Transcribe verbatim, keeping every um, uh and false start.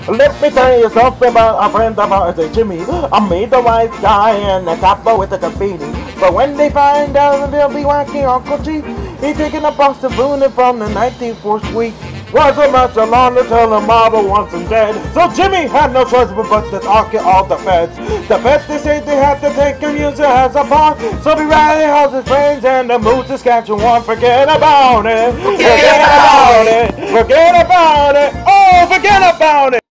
Let me tell you something about a friend of ours, uh, Jimmy. I made the white guy and the copper with the graffiti. But when they find out they'll be whacking Uncle G, he taking a box of booning from the ninety-fourth suite. Wasn't much longer till the marble wants him dead. So Jimmy had no choice but to talk it all the feds. The feds they say they have to take him use it as a pawn. So he rally house his friends and the mood Saskatchewan. Forget about it. Forget about it. Forget about it. Oh, forget about it.